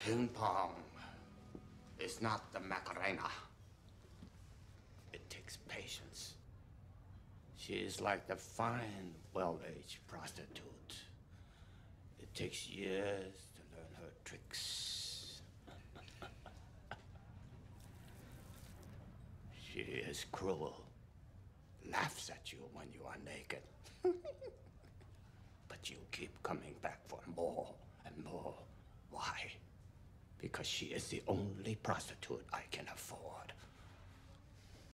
Ping pong is not the Macarena. It takes patience. She is like the fine, well-aged prostitute. It takes years to learn her tricks. She is cruel. Laughs at you when you are naked. But you keep coming back for more and more. Why? Because she is the only prostitute I can afford.